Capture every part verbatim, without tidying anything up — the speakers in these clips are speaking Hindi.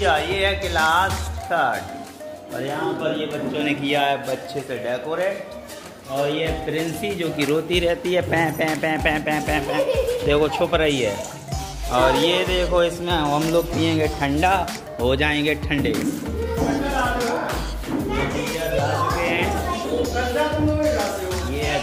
अच्छा, ये है क्लास थर्ड और यहाँ पर ये बच्चों ने किया है अच्छे से डेकोरेट। और ये प्रिंसी जो कि रोती रहती है, पैं पैं पैं पैं पैं पैं पैं, देखो छुप रही है। और ये देखो इसमें हम लोग पियेंगे ठंडा, हो जाएंगे ठंडे। ये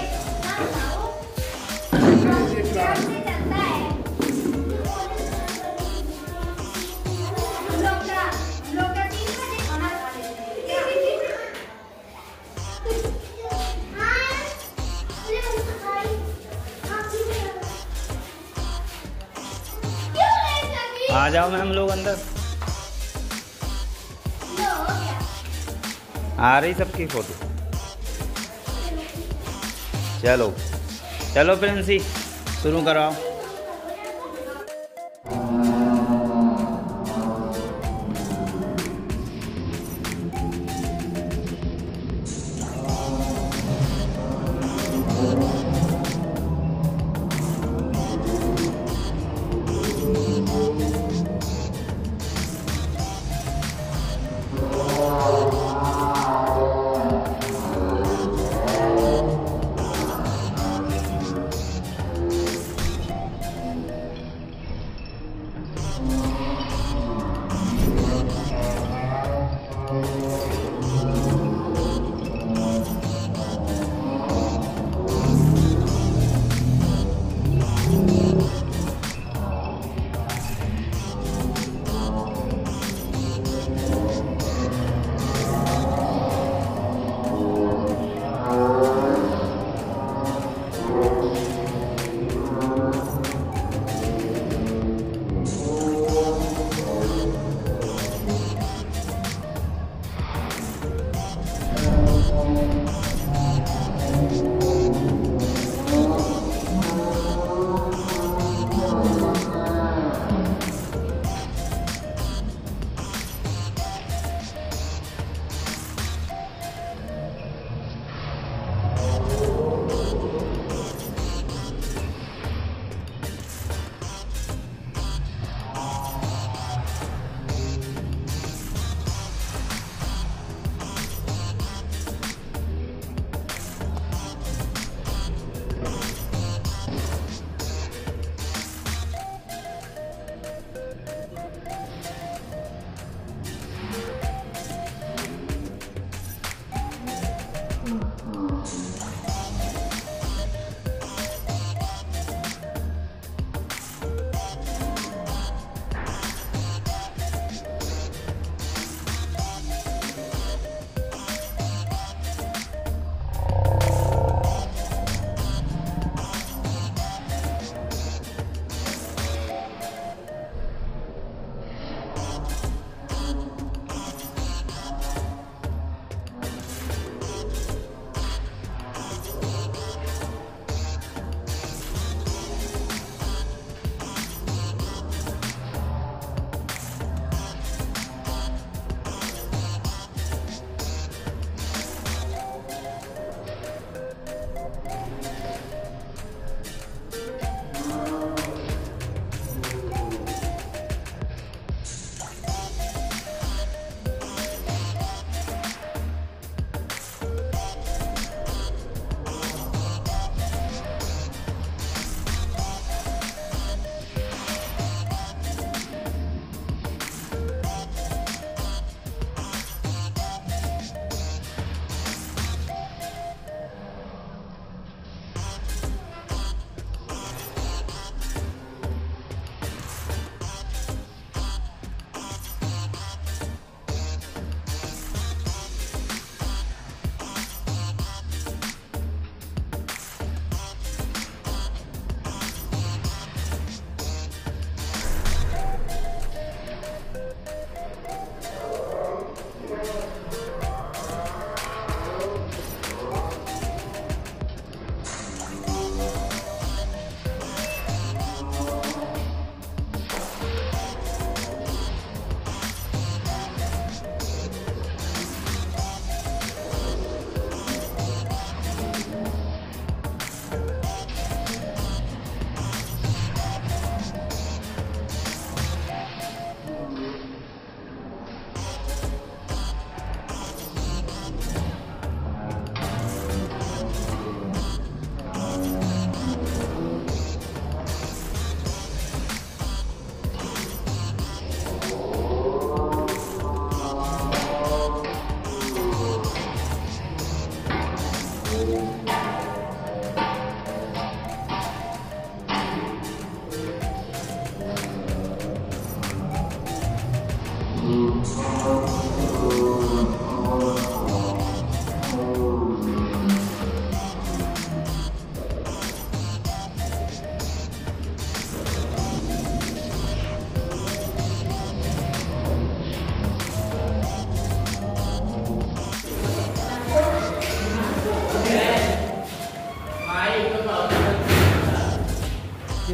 आ जाओ मैम लोग अंदर। आ रही सबकी फोटो। चलो चलो प्रिंसी शुरू कराओ।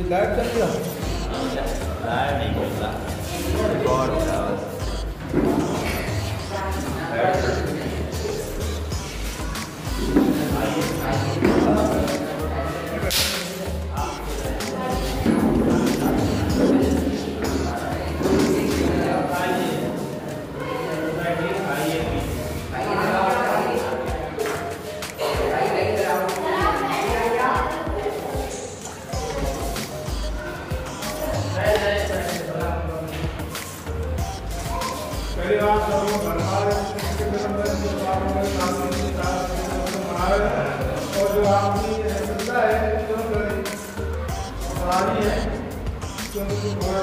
लाइट चल रहा लाइट नहीं चलता रिकॉर्ड हो रहा है और जो आपकी सुविधा है जो है क्योंकि थोड़ा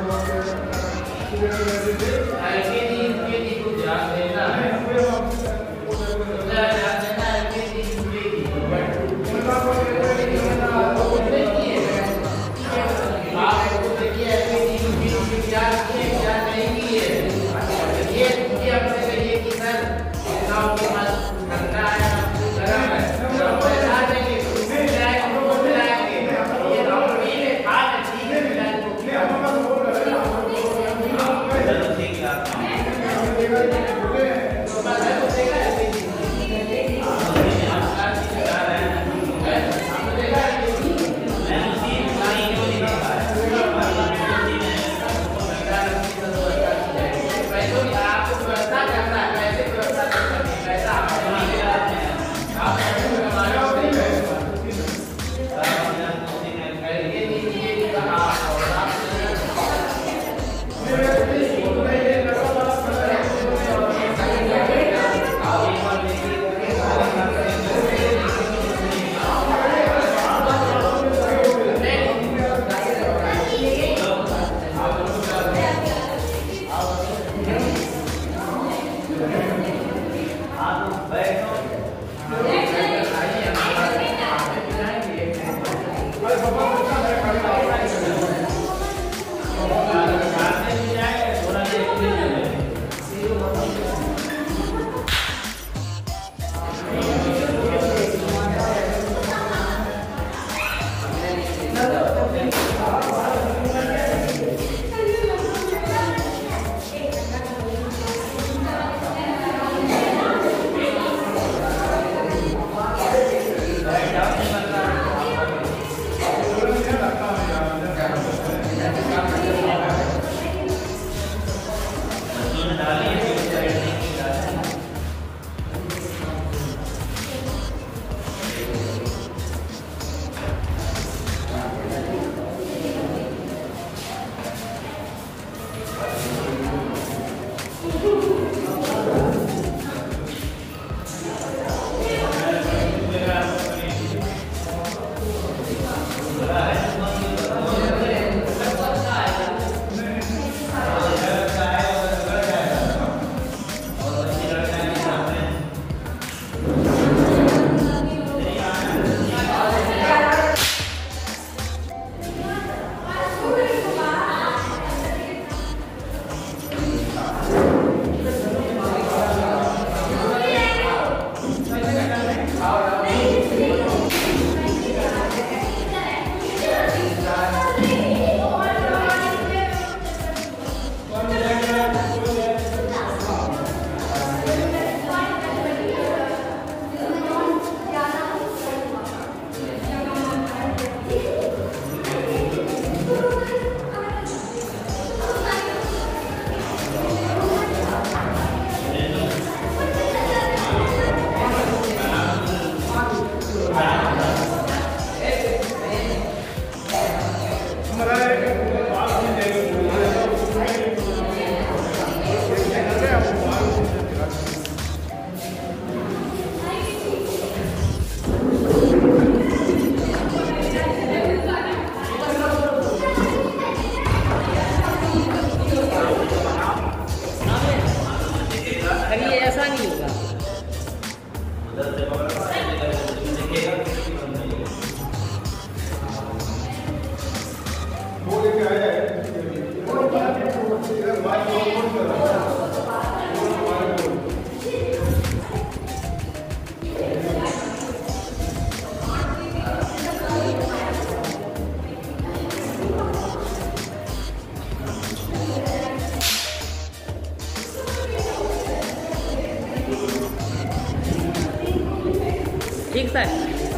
एक साथ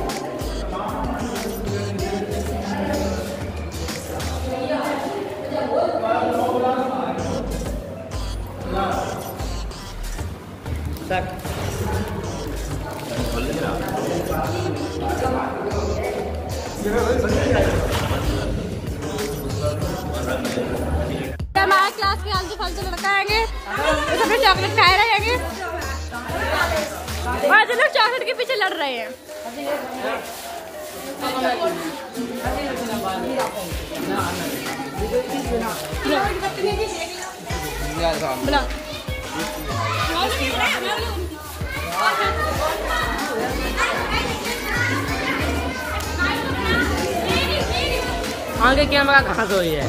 सर हमारे क्लास के आलतू फालतू लड़का आएंगे तो सबने चॉकलेट खाए रहेंगे और जो लोग चॉकलेट के पीछे लड़ रहे हैं। आगे कैमरा कहाँ से हुई है?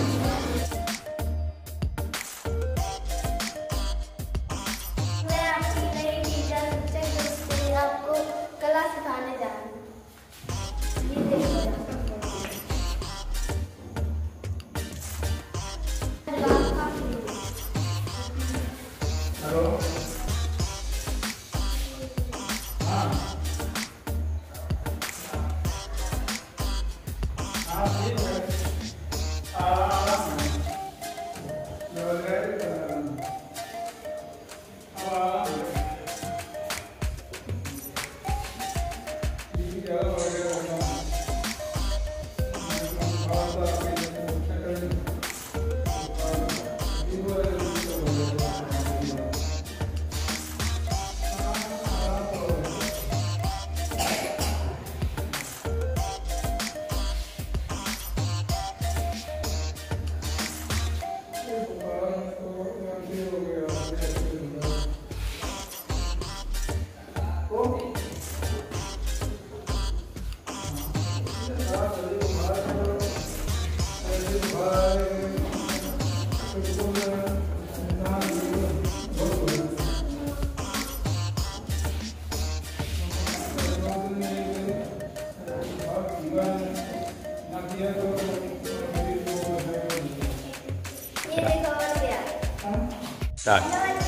Start.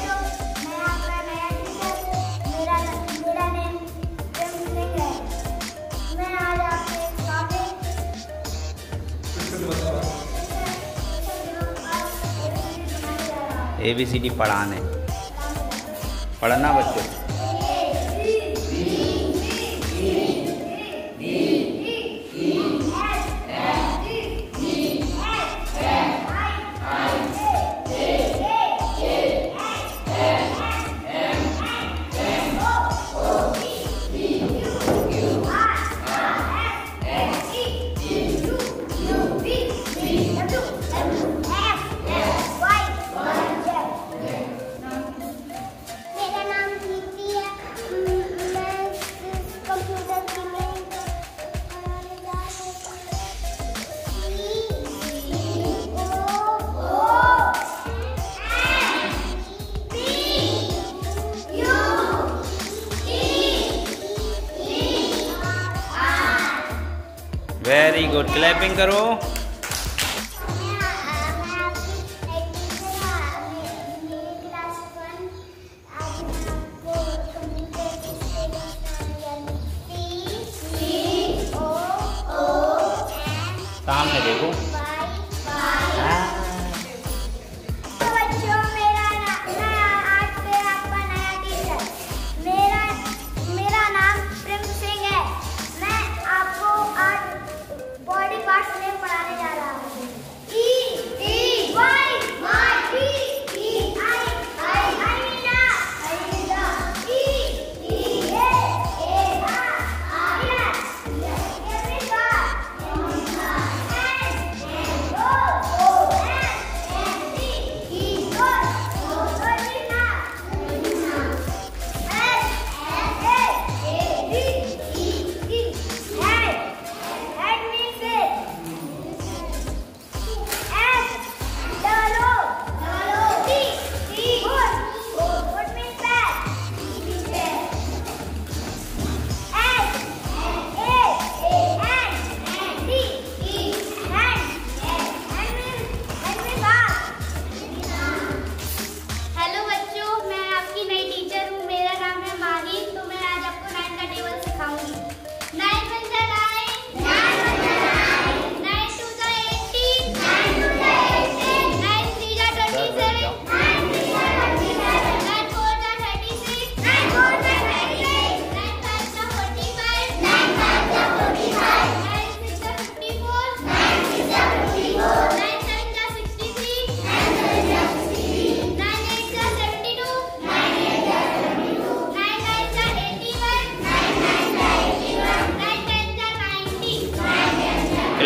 A B C D पढ़ाने पढ़ना बच्चों। वेरी गुड, क्लैपिंग करो। सामने देखो।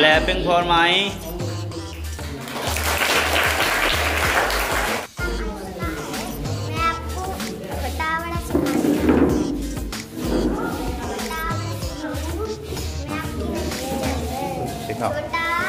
Clapping for my. सिखाओ।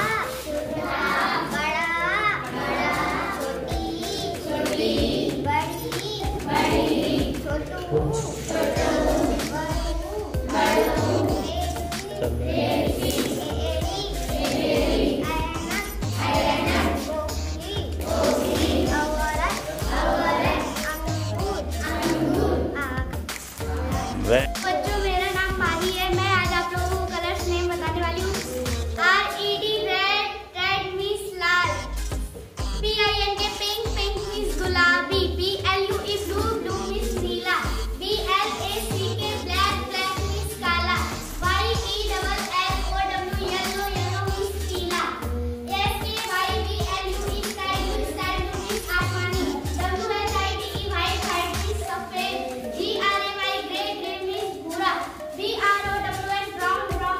बच्चों मेरा नाम माही है। मैं आज आप लोगों को कलर्स नेम बताने वाली हूँ। R E D red, red means लाल। P I N K pink, pink means गुलाबी। B L U E blue, blue means नीला। B L A C K black, black means काला। Y E double L O W yellow, yellow means पीला। S K Y B L U E sky blue, sky blue means आसमानी। W H I D E white, white means सफेद। G R A Y grey, grey means भूरा। B R O W N brown, brown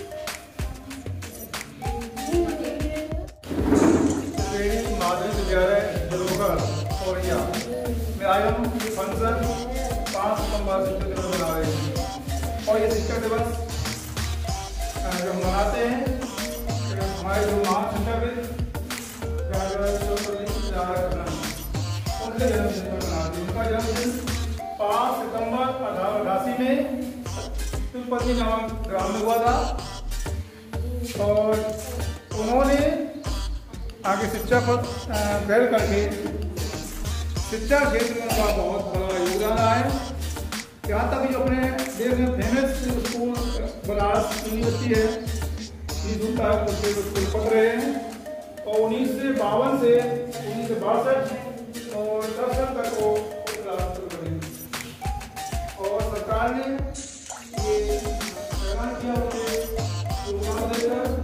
training माध्यमिक विद्यालय जलोघर औरिया में आज हम फंक्शन पाँच सितंबर शिक्षक दिवस मना रहे हैं। और ये शिक्षक दिवस जो हम मनाते हैं हमारे जो महान शिक्षक उनके जन्मदिन पर मनाते हैं। उनका जन्मदिन पाँच सितंबर अठारह अठासी में तिरुपति नामक ग्राम में हुआ था। और उन्होंने आगे शिक्षा पर पहल करके शिक्षा क्षेत्र में उनका बहुत बड़ा योगदान रहा है। यहाँ तक जो अपने देश में फेमस स्कूल बनारस यूनिवर्सिटी है, स्कूल पढ़ रहे हैं। और उन्नीस से बावन से उन्नीस सौ बासठ और दस तक वो क्लास शुरू करें। और सरकार ने ये ऐलान किया उनके योगदान देकर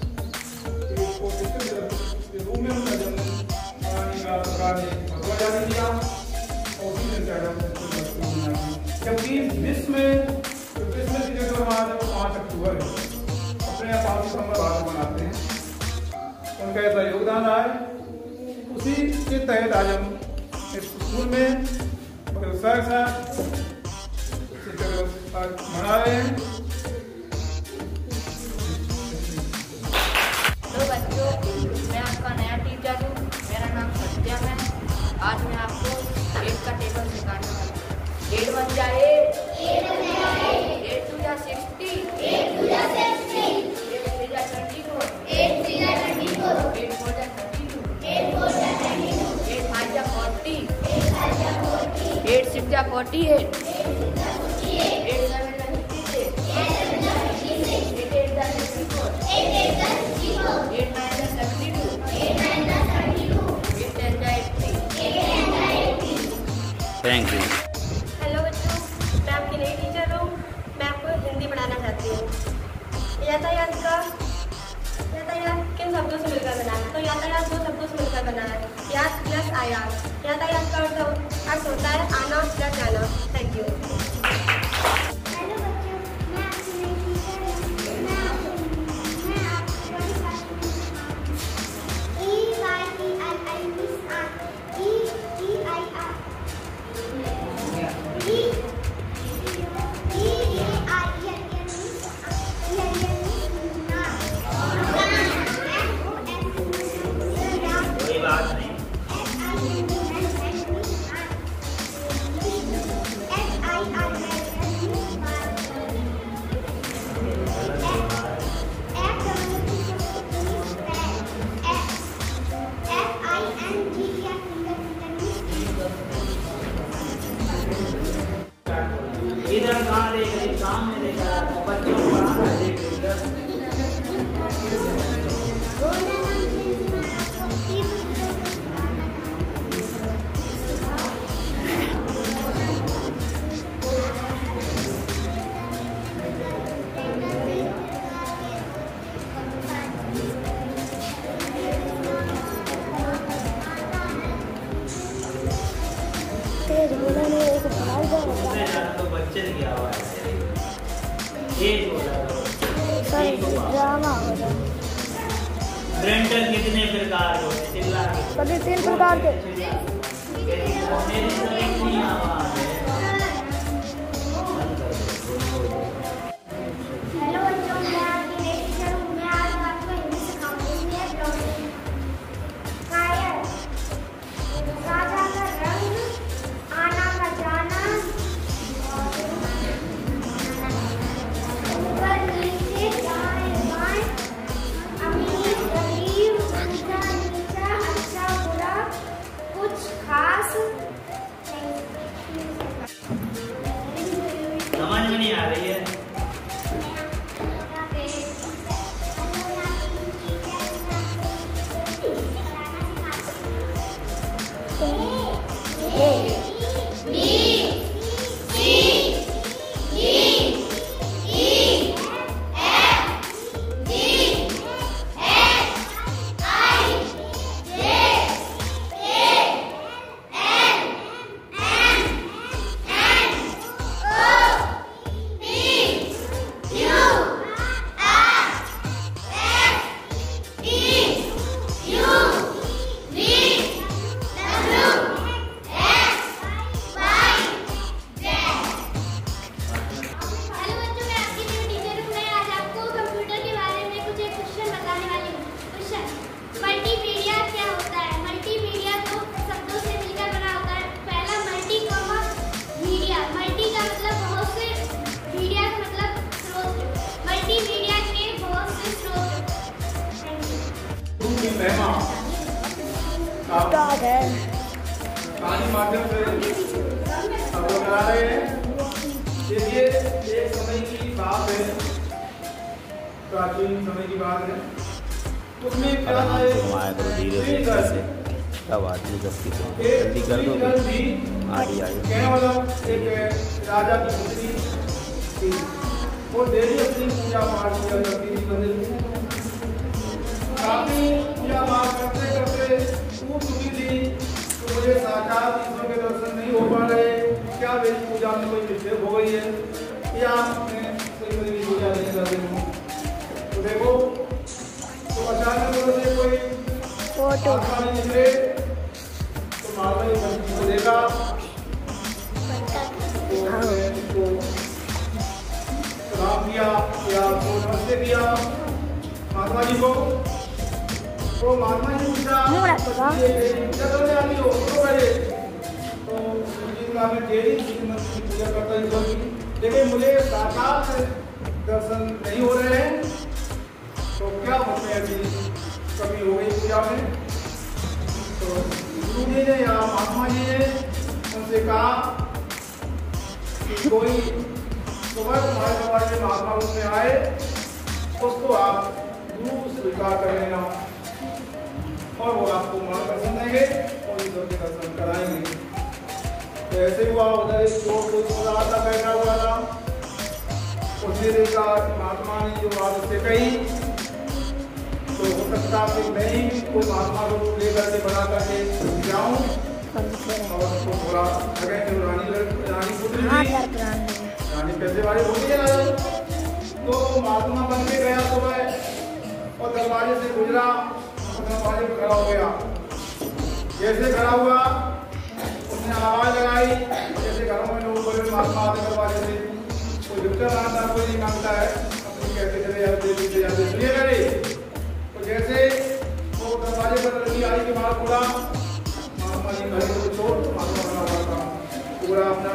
रूम में उनका जन्म सरकार ने भगवा जारी किया। और उसी दिन जबकि विश्व में क्रिसमस की जगह हमारा पाँच अक्टूबर है, अपने यहाँ पाँच सितंबर भारत मनाते हैं। उनका ऐसा योगदान रहा है। उसी के तहत आज हम इस स्कूल में बड़े उत्साह के साथ शिक्षक दिवस मना रहे हैं। हेलो बच्चों, मैं आपका नया टीचर हूँ। मेरा नाम सत्यम है। आज मैं आपको एट का टेबल सिखाने वाला हूँ। एट वन जा एट, एट टू जा सिक्सटी, एट टू जा सिक्सटी, एट थ्री जा ट्वेंटी फोर, एट थ्री जा ट्वेंटी फोर, एट फोर जा थर्टी टू, एट फोर जा थर्टी टू, एट फाइव जा फोर्टी, एट फाइव जा फोर्टी, एट सिक्स जा फोर्टी एट, एट सेवन जा फिफ्टी सिक्स, एट सेवन जा फिफ्टी सिक्स, एट एट जा सिक्सटी फोर, एट एट जा सिक्सटी फोर, एट नाइन जा सेवेंटी टू, एट नाइन जा सेवेंटी टू, एट टेन जा एट्टी, एट टेन जा एट्टी। Thank you. हेलो बच्चों, मैं आपकी नई टीचर हूँ। मैं आपको हिंदी पढ़ाना चाहती हूँ। यातायात का यातायात किन शब्दों से मिलकर बना है? तो यातायात दो शब्दों से मिलकर बना है, यात प्लस आयात। यातायात का अर्थ अर्थ होता है आना प्लस जाना। Thank you. हेलो बच्चों, मैं आपकी नई टीचर हूँ। मैं आपको मैं आपको E Y E L I means आँख, E E I R, E E E I L L means L L means नाक, एन ओ एन कोई बात नहीं। एस आई एन मीन्स आँख, S I R L L means बाल, एफ डब्ल्यू मीन्स पैर, F I N G E R इधर कहाँ देख रही? सामने देखा बच्चों को पढ़ाना देख रही इधर। उससे ज़्यादा तो बच्चे की आवाज़ है। एक हो रहा है। ड्रामा हो रहा है। प्रिंटर कितने प्रकार के होते हैं? चिल्ला के सभी तीन प्रकार के। मेरी तो इतनी आवाज है। हेलो बच्चों, मैं आपकी नई टीचर हूँ। मैं आज आपको हिंदी सिखाऊंगी। इसमें ब्लॉगिंग, कायर, राजा का रंग, आना का जाना, ऊपर नीचे दाएं बाएं, अमीर गरीब, ऊंचा नीचा, अच्छा बुरा, कुछ खास। समझ में नहीं आ रही है। कहानी माध्यम से अब वो करा रहे हैं। देखिए, एक समय की बात है, प्राचीन समय की बात है। उसमें क्या था, घुमाया करो धीरे धीरे से, तब आदमी दस्ती जल्दी कर दो। आगे आगे कहने वाला एक राजा की पुत्री थी। वो डेली अपनी पूजा पाठ किया करती थी मंदिर में। काफी पूजा पाठ करते करते खूब दुखी थी। मुझे साक्षात ईश्वर के दर्शन नहीं हो पा रहे, क्या मेरी पूजा में कोई मिस्टेक हो गई है या मैं कोई मेरी पूजा नहीं कर रही हूँ। तो देखो, तो अचानक से कोई फोटो आसमान निकले तो मालवी पंछी को देखा, तो उसको सलाम किया या तो नमस्ते किया महात्मा जी को। तो महात्मा जी पूछा, पूजा करने आती हो? तो कहे तो मैं डेली की पूजा करता हूँ, लेकिन मुझे साक्षात दर्शन नहीं हो रहे हैं, तो क्या मुझमें ऐसी कमी हो गई पूजा में? तो गुरु जी ने या महात्मा जी ने उनसे कहा कि कोई सुबह तुम्हारे समाज में महात्मा रूप में आए, उसको आप गुरु स्वीकार कर लेना और वो आपको मन दर्शन देंगे और ईश्वर के दर्शन कराएंगे। तो ऐसे हुआ, उधर एक चोर को छोड़ा था, बैठा हुआ था। उसने देखा महात्मा ने जो बात उससे कही, तो हो सकता है कि मैं ही कोई महात्मा को लेकर के बना करके जाऊँ और उसको थोड़ा जगह में रानी रानी पुत्री रानी पैसे वाली होती है। तो महात्मा बन के गया सुबह और दरवाजे से गुजरा, दरवाजे पर खड़ा हो गया। जैसे खड़ा हुआ, उसने आवाज लगाई, जैसे घरों में लोग बोले महात्मा आते दरवाजे से, कोई विक्टर आता कोई नहीं मांगता है, अपनी कहते चले जाते दीजिए जाते सुनिए करे। तो जैसे वो दरवाजे पर लड़की आई के बाहर खुला, महात्मा जी घर को छोड़ महात्मा बना हुआ था, पूरा अपना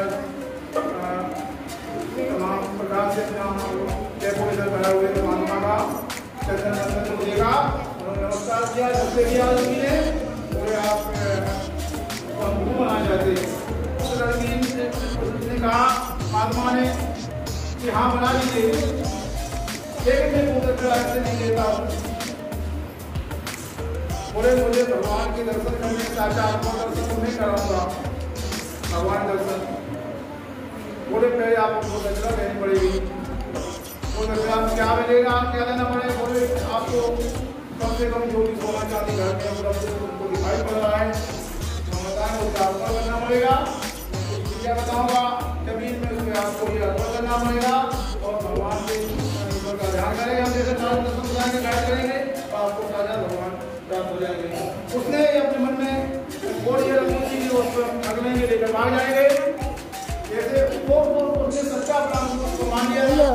तमाम प्रकार से अपना डेकोरेशन करा हुए थे। महात्मा का चंदन चंदन को देखा, नमस्कार किया, नमस्ते किया लड़की ने, बोले आप गुरु बना चाहते। उस लड़की ने कहा महात्मा ने कि हाँ बना लीजिए, लेकिन मैं पूजा ऐसे नहीं देता हूँ। बोले मुझे भगवान के दर्शन करने, साक्षात आत्मा दर्शन को नहीं कराऊंगा, भगवान दर्शन। बोले पहले आपको दक्षिणा देनी पड़ेगी। वो दक्षिणा क्या मिलेगा, क्या देना पड़ेगा? बोले आपको कम से कम जो भी सोना चांदी घर में उपलब्ध तुमको दिखाई पड़ रहा है, हम बताएं उसका अर्पण करना पड़ेगा। क्या बताऊंगा, जमीन में उसमें आपको ये अर्पण करना पड़ेगा और भगवान के ईश्वर का ध्यान करेंगे। हम जैसे गाइड करेंगे, आपको साझा भगवान जाएंगे। उसने अपने मन में और ये रखी थी कि उसको अगले के लेकर भाग जाएंगे। जैसे वो उसने सच्चा प्लान उसको मान लिया,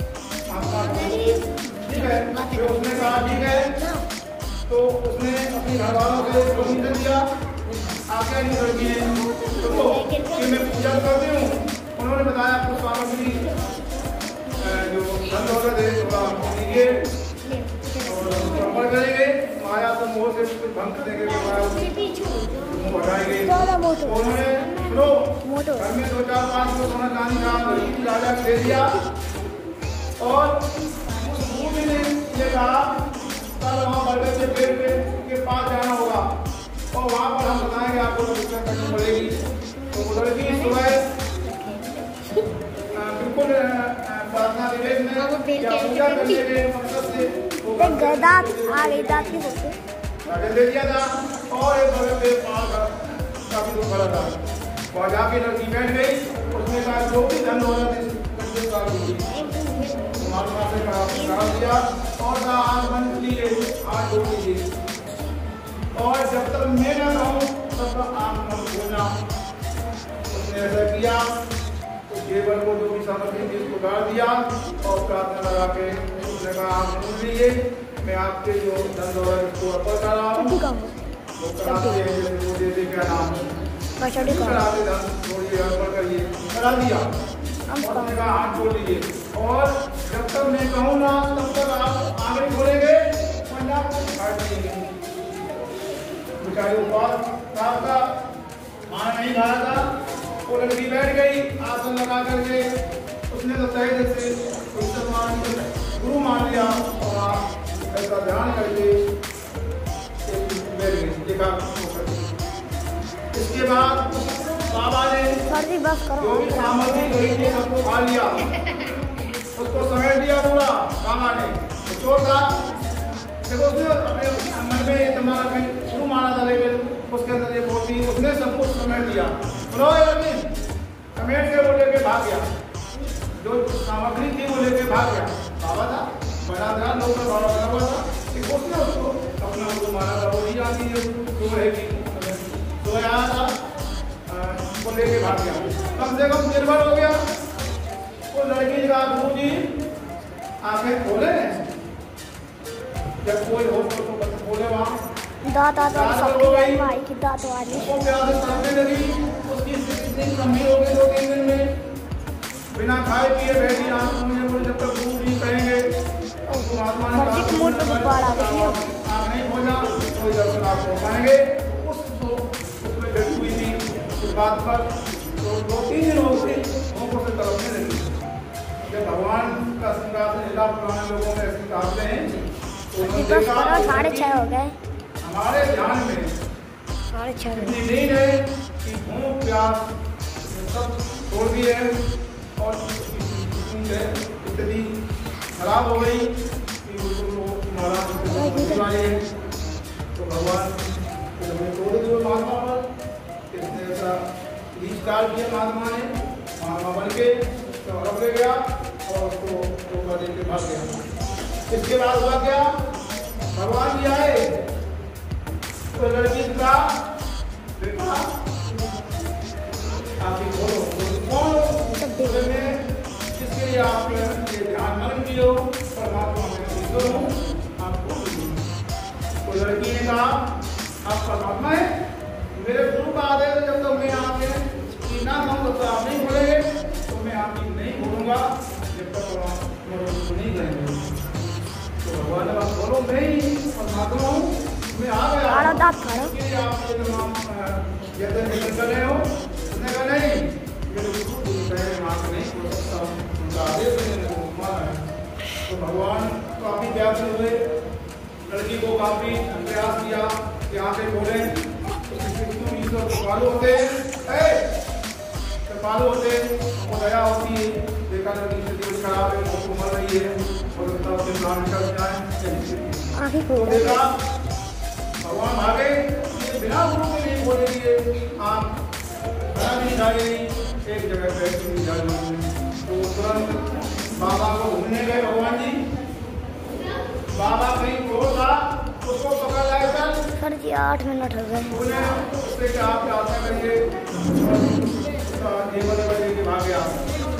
ठीक है। फिर उसने कहा ठीक है, तो उसने अपने घर वालों से परमिशन दिया, आगे नहीं लड़की है तो कि मैं पूजा करती हूँ। उन्होंने बताया कुछ सामग्री जो धन दौलत है थोड़ा लीजिए और संपर्क करेंगे, माया तो मोह से कुछ भंग देंगे, मुँह हटाएंगे। उन्होंने सुनो घर में दो चार पाँच को सोना चांदी का लड़की राजा दे दिया और उस भूमि ने ये कहा कल वहाँ बरगद के पेड़ पे के पास जाना होगा और वहाँ पर हम बताएंगे आपको परीक्षा करनी पड़ेगी। तो वो लड़की सुबह बिल्कुल प्रार्थना विवेक में या पूजा करने के मकसद से राजन दे दिया था और एक बरगद के पास काफी दुख भरा था। वहाँ जाके लड़की बैठ गई, उसने कहा जो भी धन हो रहा महात्मा से कहा दिया और कहा आँख बंद कीजिए, हाथ जोड़ लीजिए और जब तक मैं न कहूँ तब तक आँख मत खोलना। उसने ऐसा किया तो केवल को जो भी सामग्री थी उसको डाल दिया और प्रार्थना लगा के उसने कहा आँख खोल लीजिए, मैं आपके जो धन दौलत को अर्पण कर रहा हूँ वो कराते हैं, वो दे दे क्या नाम कराते धन थोड़ी अर्पण करिए, करा दिया। उसने कहा हाथ छोड़ लीजिए और जब तक मैं कहूँ ना तब तक आप आगे खोलेंगे वरना काट देंगे। बेचारी उपवास था, खाना नहीं खाया था, वो लड़की बैठ गई आसन लगा करके, उसने तो तय से गुरु मान लिया और आप ऐसा ध्यान करके बैठ गई देखा। इसके बाद बाबा ने जो भी सामग्री गई थी सबको खा लिया, उसको समेट दिया पूरा बाबा ने। तो चोर था देखो उसने अपने मन में इतना शुरू माना था लेकिन उसके अंदर ये बोलती उसने सब कुछ समेट दिया। सुनो ये समेट के वो लेके भाग गया, जो सामग्री थी वो लेके भाग गया। बाबा था बड़ा था, लोग का बड़ा बना हुआ था, उसने उसको अपना वो माना था, वो नहीं जानती है क्यों रहेगी, तो यहाँ था वो लेके भाग गया। कम से कम निर्भर हो गया। वो लड़की का गुरु जी आंखें खोले, जब कोई हो तो खोले वहाँ दांत आते हो गई, भाई की दांत वाली वो प्यास सामने लगी, उसकी स्थिति इतनी गंभीर हो गई दो तीन दिन में, बिना खाए पिए बैठी आंख मुझे बोले जब तक गुरु जी कहेंगे महात्मा ने कहा आँख नहीं खोजा कोई दर्शन आप हो पाएंगे। उसको उसमें बैठी हुई थी उस बात पर, तो दो तीन दिन हो गए लोगों से तरफने लगी। जब भगवान का सिंहासन हिला, पुराने लोगों में ऐसे कहते हैं, तो उन्होंने देखा साढ़े छह हो गए हमारे ध्यान में साढ़े छह इतनी नींद है कि भूख प्यास सब छोड़ दिए और स्थिति खराब हो गई कि बिल्कुल महाराज। तो भगवान तोड़ दिए महात्मा पर, इसने ऐसा रीस्टार किया महात्मा ने, महात्मा बन के सौरभ ले गया और उसको धोखा दे के भाग गया। इसके बाद हुआ क्या, भगवान जी आए तो लड़की का देखा आप बोलो कौन में जिसके लिए आप ये ध्यान मन किए हो परमात्मा में ईश्वर हूँ आपको। तो लड़की ने कहा आप परमात्मा है, मेरे गुरु का आदेश है जब तक मैं आपके ना कहूँ तो आप नहीं बोलेंगे, तो मैं आपकी नहीं बोलूँगा जब तक आप नहीं कहेंगे। तो भगवान ने बात बोलो मैं ही परमात्मा हूँ, मैं आ गया आप ये तमाम जैसे निकल कर रहे हो। उसने कहा नहीं मेरे गुरु मार्ग नहीं हो सकता, उनका आदेश मैंने माना है। तो भगवान काफी प्यार से हुए, लड़की को काफी प्रयास किया कि आंखें खोले, ईश्वर कृपालु होते कृपालु होते वो दया होती है। देखा लड़की स्थिति खराब है, बहुत मर रही है और उतना उसके प्राण निकल जाए, तो देखा भगवान भागे बिना गुरु के लिए बोले दिए आप खाना भी नहीं खाए, एक जगह बैठ के जा तो तुरंत बाबा को ढूंढने गए भगवान जी। बाबा कहीं क्रोध था तो उसको पकड़ लाए सर। सर जी आठ मिनट हो गए। उन्हें उससे क्या आप प्रार्थना करिए ये वाले बजे के भागे आप।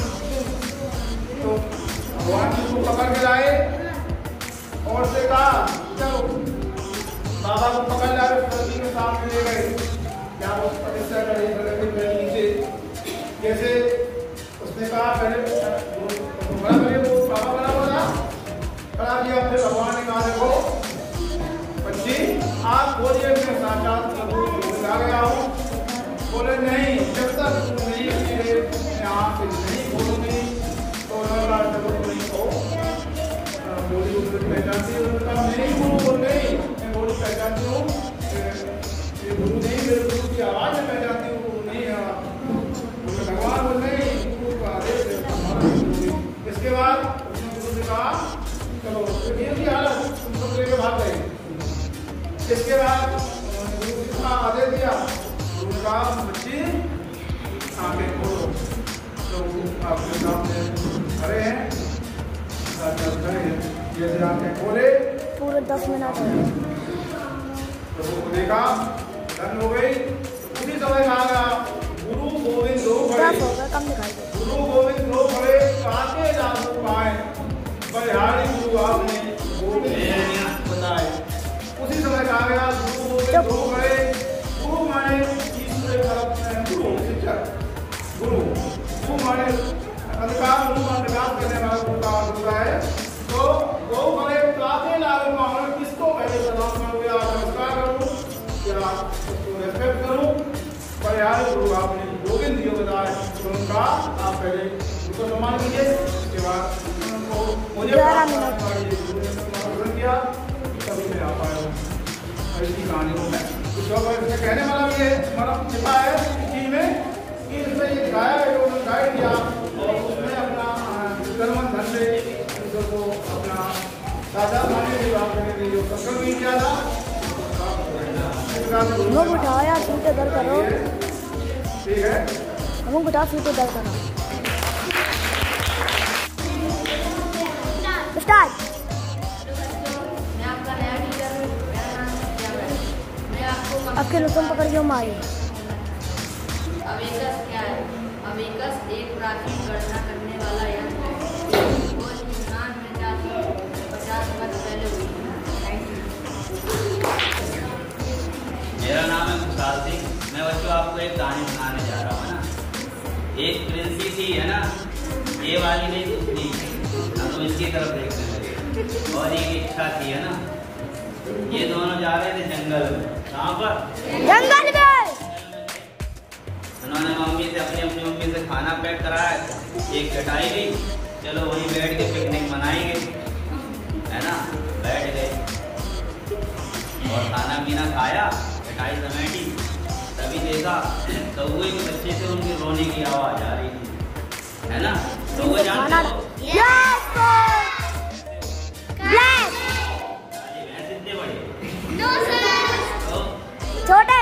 तो भगवान जी को पकड़ के लाए और से कहा चलो बाबा को पकड़ लाए, प्रति के सामने ले गए। क्या वो प्रतिष्ठा करे नीचे कैसे उसने कहा पहले बड़ा बड़े वो बाबा बना हुआ था करा दिया। फिर भगवान ने कहा देखो बच्ची आप बोलिए मैं साक्षात प्रभु आ गया हूँ। बोले नहीं जब तक तुम नहीं यहाँ से नहीं बोलूंगी तो नहीं हो बोली पहचानती हूँ। नहीं गुरु बोल नहीं मैं बोली पहचानती हूँ, ये गुरु नहीं मेरे गुरु की आवाज में पहचानती हूँ नहीं भगवान बोल नहीं गुरु का आदेश है। इसके बाद उसने गुरु से कहा चलो ये की हालत तुम सब लेके भाग गए। इसके बाद गुरु जी का आदेश दिया, गुरु ने कहा बच्ची आंखें खोलो। तो आपके सामने खड़े हैं खड़े हैं जैसे आंखें खोले पूरे दस मिनट हो गए। प्रभु को देखा धन हो गई। उसी समय कहा गया गुरु गोविंद दो खड़े, कम दिखाई दे। गुरु गोविंद दो खड़े काके जादू पाए बलिहारी गुरु आपने गोविंद बताए। उसी समय कहा गया गुरु गोविंद दो खड़े। गुरु माने ईश्वर तरफ गुरु शिक्षक गुरु गुरु माने अधिकार गुरु का विकास करने वाला गुरु का गुरु है। तो गौ खड़े काके लाल मामले किसको पहले सलाम करूँ या नमस्कार करूँ या उसको रेस्पेक्ट करूँ। बलिहारी गुरु आपने गोविंद जी बताए तो उनका आप पहले उनको सम्मान कीजिए। उसके बाद मुझे किया तभी मैं आ पाया हूँ। ऐसी कहानियों में कुछ और कहने वाला भी है मतलब छिपा है चीज में कि इसमें ये दिखाया है जो उन्होंने गाइड किया और उसमें अपना कर्मन धन से ईश्वर को अपना साझा माने की बात करने के लिए संकल्प भी किया था। हम उठाओ यार सीटे दर करो। ठीक है हम उठाओ सीटे दर करो। स्टार्ट। मैं आपका नया टीचर हूँ, मेरा नाम सत्या है। मैं आपको आपके लुत्फ पकड़ के मारी। अवेकस क्या है? अवेकस एक प्राचीन गणना करने वाला यंत्र है। वो यूनान में जाकर पचास वर्ष पहले हुई। Thank you. मेरा नाम है खुशहाल सिंह। मैं बच्चों आपको एक कहानी सुनाने जा रहा हूँ ना। एक प्रिंसी थी है ना, ये वाली नहीं दूसरी, हम तो इसकी तरफ देखने लगे। और एक इच्छा थी है ना, ये दोनों जा रहे थे जंगल में। कहाँ पर? जंगल में। उन्होंने मम्मी से अपनी अपनी मम्मी से खाना पैक कराया, एक चटाई ली, चलो वहीं बैठ के पिकनिक मनाएंगे है ना। बैठ गए और खाना पीना खाया, चटाई समेटी, तभी देखा कौवे के बच्चे से उनके रोने की आवाज आ रही थी है ना। तो वो जानते हो भैंस इतने बड़े तो छोटे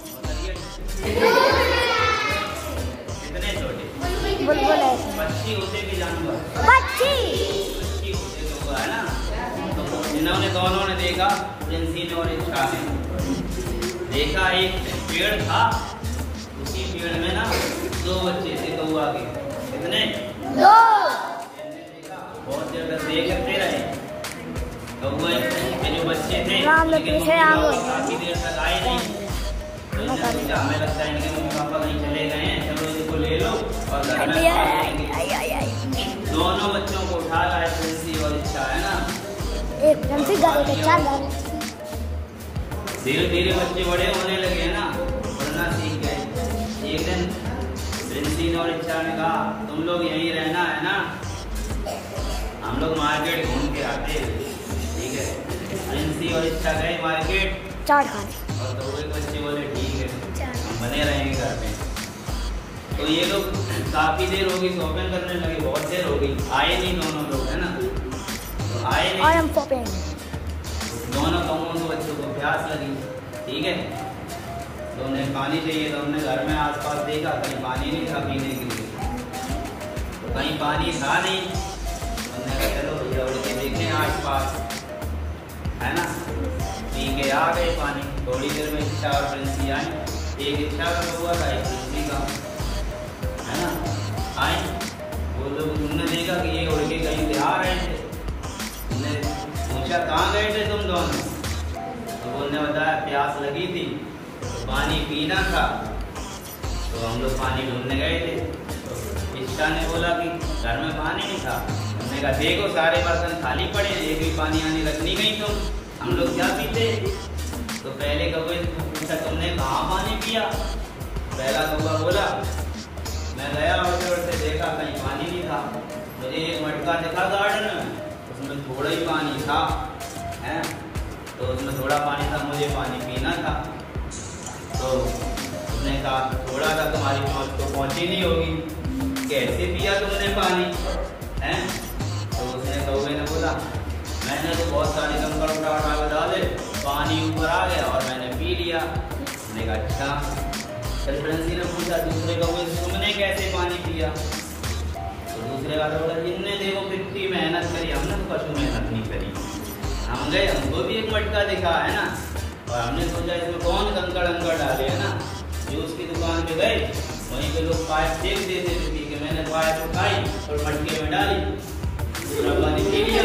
कितने छोटे बुलबुल है। पक्षी होते भी जानवर पक्षी पक्षी होते तो है ना। तो जिन्होंने दोनों ने देखा, प्रिंसी ने और इच्छा ने देखा, एक पेड़ था, उसी पेड़ में ना दो बच्चे थे कौवा के। कितने? दो। बहुत देर तक देखते रहे कौवे के जो बच्चे थे, राम ने लेकिन पीछे मम्मी आगे। पापा काफी देर तक आए नहीं। तो इन्होंने सोचा हमें लगता है इनके मम्मी पापा कहीं चले गए हैं, चलो इसको ले लो और घर में खा लेंगे। दोनों बच्चों को उठा लाए प्रिंसी और इच्छा है ना। एक प्रिंसी घर एक अच्छा घर। धीरे धीरे बच्चे बड़े होने लगे ना, पढ़ना सीख गए। एक दिन प्रिंसी और इच्छा ने कहा तुम लोग यहीं रहना है ना, हम लोग मार्केट घूम के आते हैं। ठीक है, प्रिंसी और इच्छा गए मार्केट चाट खाने। और तो एक बच्चे बोले ठीक है हम बने रहेंगे घर में। तो ये लोग काफी देर हो गई शॉपिंग करने लगे, बहुत देर हो गई, आए नहीं दोनों लोग है ना। तो आए नहीं, I am shopping। दोनों कौमों को बच्चों को प्यास लगी। ठीक है, तो उन्हें पानी चाहिए, तो हमने घर में आसपास देखा कहीं पानी नहीं था पीने के लिए। तो कहीं पानी था नहीं, हमने कहा चलो भैया उड़ के देखें आसपास है ना। पी के आ गए पानी। थोड़ी देर में इच्छा और प्रिंसी आए, एक इच्छा का हुआ था, एक प्रिंसी का, है ना। आए वो लोग, तुमने देखा कि ये उड़ के कहीं से आ रहे थे, तुमने पूछा कहाँ गए थे तुम दोनों, तो उन्होंने बताया प्यास लगी थी तो पानी पीना था, तो हम लोग पानी ढूंढने गए थे। तो इच्छा ने बोला कि घर में पानी नहीं था। हमने कहा देखो सारे बर्तन खाली पड़े, एक भी पानी आने रखनी गई तुम, हम लोग क्या पीते। तो पहले कौवे ने पूछा तुमने कहाँ पानी पिया। पहला कौवा बोला मैं गया उड़ते उड़ते देखा कहीं पानी नहीं था, मुझे एक मटका दिखा गार्डन में, उसमें थोड़ा ही पानी था, है तो उसमें थोड़ा पानी था, मुझे पानी पीना था। तो उसने कहा थोड़ा सा तुम्हारी पहुँच तो पहुँची नहीं होगी, कैसे पिया तुमने पानी, है। तो उसने कौवे ने बोला मैंने तो बहुत सारे कंकड़ उठा उठा के डाले, पानी ऊपर आ गया और मैंने पी लिया। उसने कहा अच्छा। फिर प्रिंसी ने पूछा दूसरे कौवे से तुमने कैसे पानी पिया। तो दूसरे वाला बोला इनने देखो कितनी मेहनत करी, हमने तो कछु मेहनत नहीं करी, हम गए हमको भी एक मटका दिखा, है ना, और हमने सोचा इसमें कौन कंकड़ अंकड़ डाले, है ना। जूस की दुकान पे गए, वहीं पे लोग पाइप फेंक देते थे पी के, मैंने पाइप उठाई और मटके में डाली, दूसरा पानी पी लिया,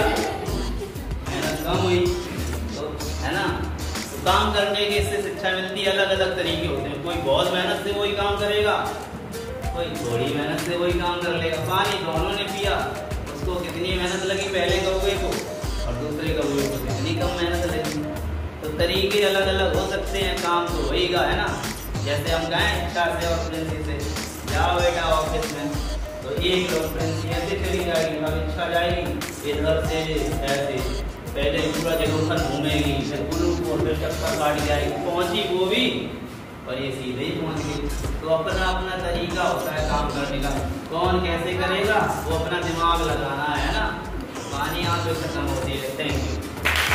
मेहनत कम हुई, तो है ना। तो काम करने की इससे शिक्षा मिलती है, अलग अलग तरीके होते हैं, कोई बहुत मेहनत से वही काम करेगा, कोई थोड़ी मेहनत से वही काम कर लेगा। पानी दोनों ने पिया, उसको कितनी मेहनत लगी पहले कौवे को और दूसरे कौवे को कितनी कम मेहनत लगी। तो तरीके अलग अलग हो सकते हैं, काम तो वही का, है ना। जैसे हम कहें इच्छा से और प्रिंसी से जाओ बेटा ऑफिस में, तो एक लोग प्रिंसी ऐसे चली जाएगी, अब इच्छा जाएगी इधर से ऐसे, पहले पूरा जगह घूमेगी, फिर कुल्लू को फिर चक्कर काट जाएगी, पहुंची वो भी और ये सीधे ही पहुंच गई। तो अपना अपना तरीका होता है काम करने का, कौन कैसे करेगा वो अपना दिमाग लगाना है ना। पानी यहाँ पे खत्म होती है। Thank you.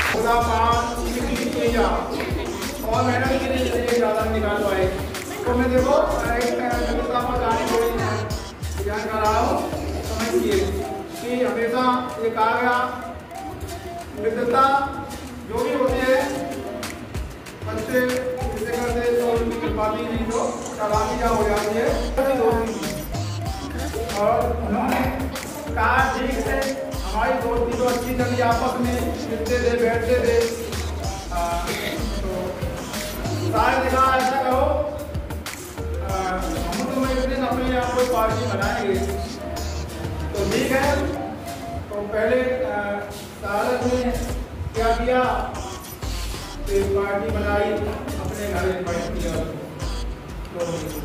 और मैडम के लिए ज़्यादा निकाल पाए, तो मैं देखो ध्यान कर रहा हूँ, समझिए कि हमेशा ये कहा गया मित्रता जो भी होती है बच्चे जिसे करते तो उनकी कृपाती नहीं तो सलामियाँ हो जाती है। और उन्होंने कहा ठीक है हमारी दोस्ती तो अच्छी चली, आपस में मिलते थे बैठते थे, तो शायद देखा ऐसा करो हम तो मैं एक दिन अपने यहाँ कोई पार्टी बनाएंगे, तो ठीक है। तो पहले सारद ने क्या किया, एक पार्टी बनाई, अपने घर इनवाइट किया, तो,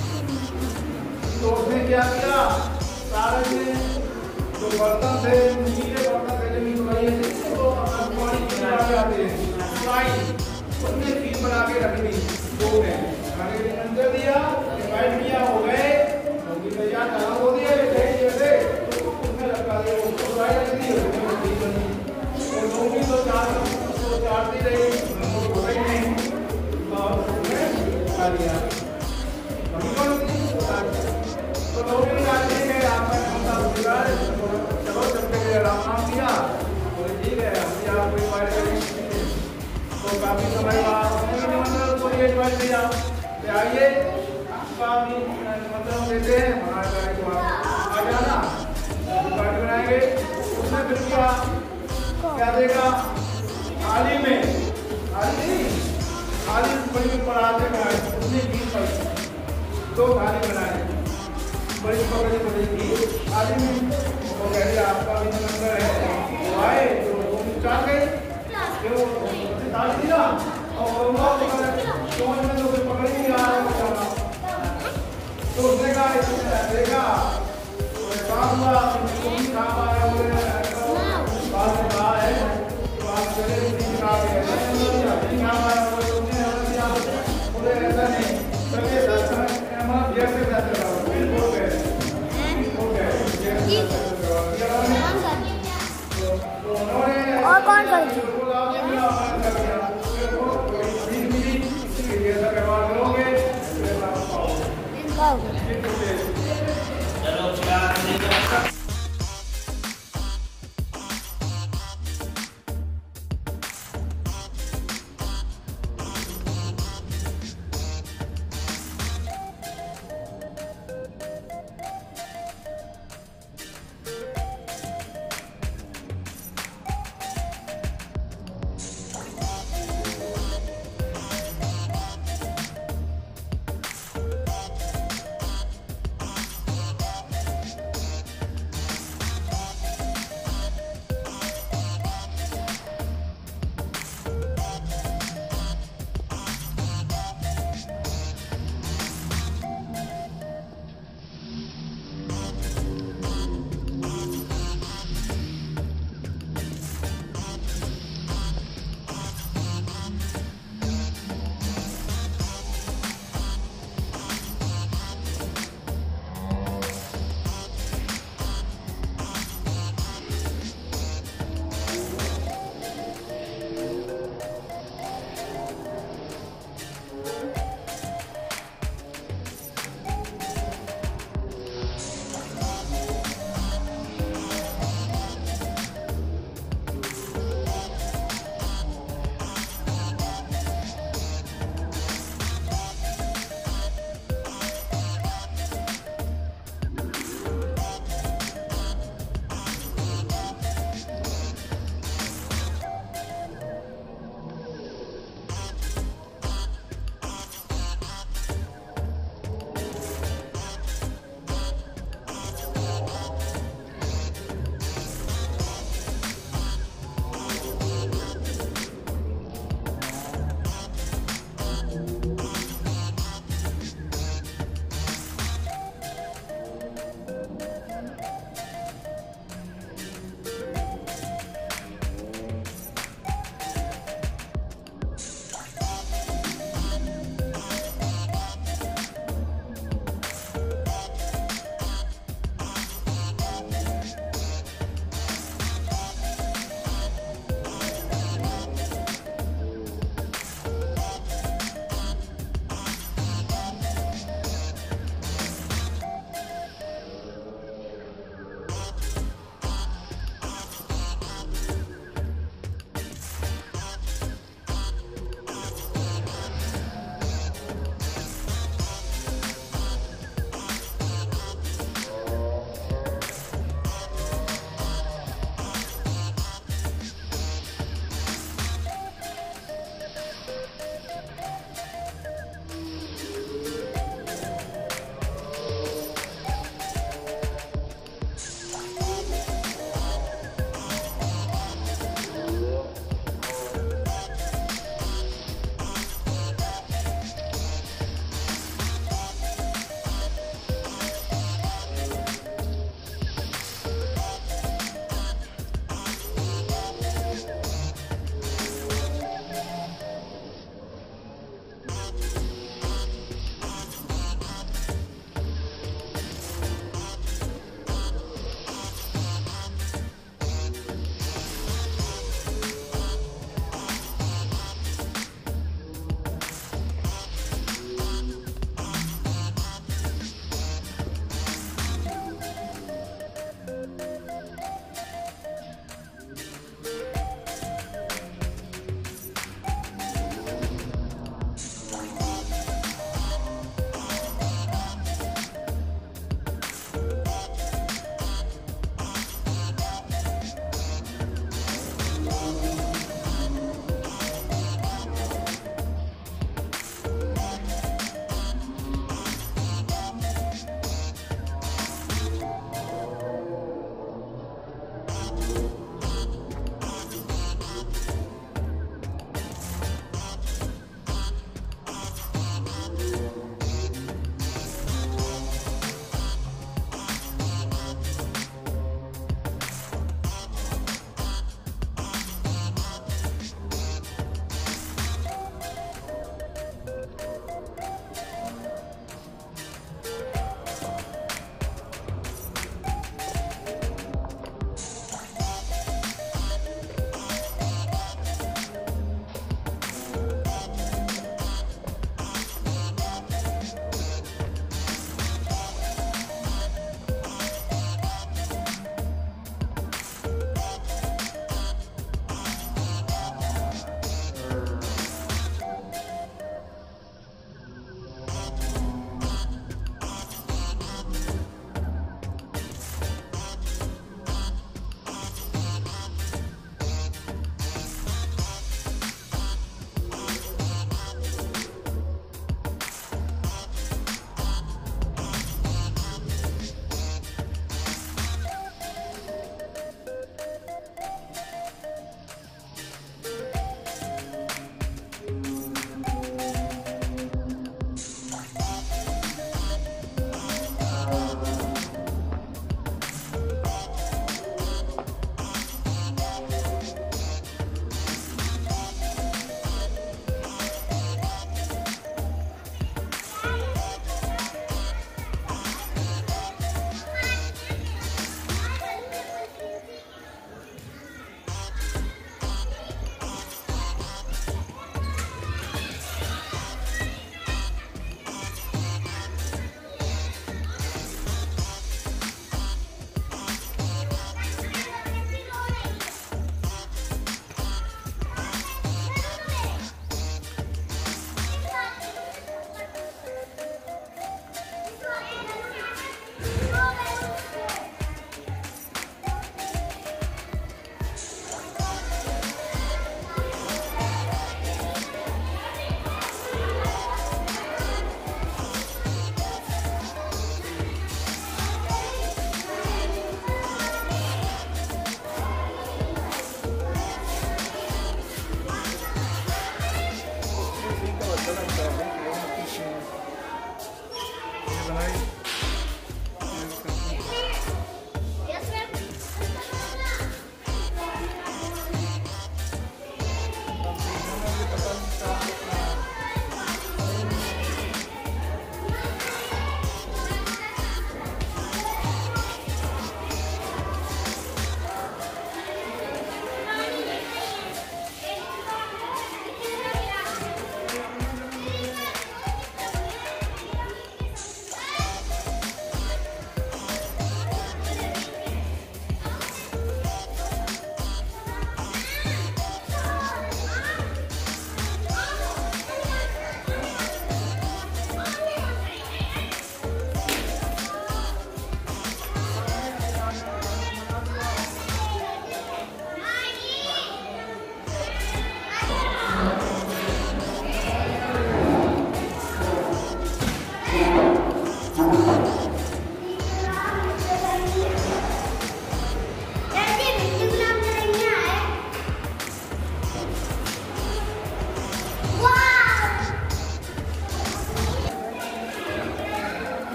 तो उसने क्या किया, सारद ने जो बर्तन थे नीले बर्तन थे जमीन बनाई तो पानी बना के आते हैं, उसने फीस बना के रख दी, दो ने खाने के अंदर दिया, इनवाइट किया, हो गए, उनकी तैयार करा हो दिया, जैसे उसमें रखा दिया, उसको दवाई रख दी, और नौकरी तो चार तो चारती रही, उनको होता ही नहीं, और उसने खा लिया, तो नौकरी डालने में आपका क्षमता रोजगार, चलो सबके लिए राम नाम दिया, तो ठीक है हम यहाँ कोई बात करें, तो काफी समय बाद को ये बात दिया, आइए आपका भी निमंत्रण देते हैं, हमारा कार्यक्रम आ जाना, पार्टी बनाएंगे, उसमें फिर क्या क्या देगा, थाली में थाली थाली बड़ी पराठे बनाए, उसने बीस पर दो थाली बनाए, बड़ी पकड़ी पड़ेगी थाली में, तो कह दिया आपका भी निमंत्रण है, तो आए तो वो चाह गए, जो थाली दिया और कौन में तो पकड़ नहीं आ रहा, तो उसने कहा देखा काम हुआ तुम खा पाया बात में कहा है बात चले नहीं खा नहीं खा पाया बोले ऐसा नहीं सभी हमारा व्यर्थ से बिल्कुल हो गए हो गए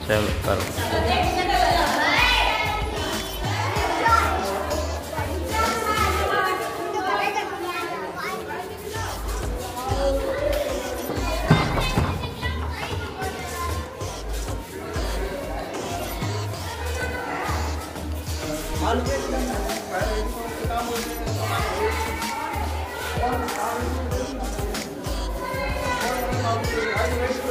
चलो करो। और